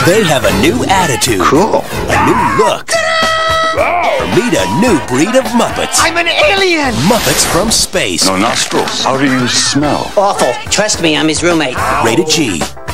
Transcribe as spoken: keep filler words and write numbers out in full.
They have a new attitude. Cool. A new look. Or meet a new breed of Muppets. I'm an alien! Muppets from space. No nostrils. How do you smell? Awful. Trust me, I'm his roommate. Rated G.